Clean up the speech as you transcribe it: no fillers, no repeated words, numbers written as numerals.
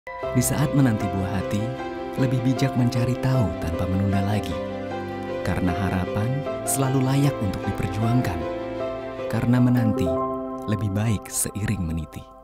Di saat menanti buah hati, lebih bijak mencari tahu tanpa menunda lagi. Karena harapan selalu layak untuk diperjuangkan. Karena menanti lebih baik seiring meniti.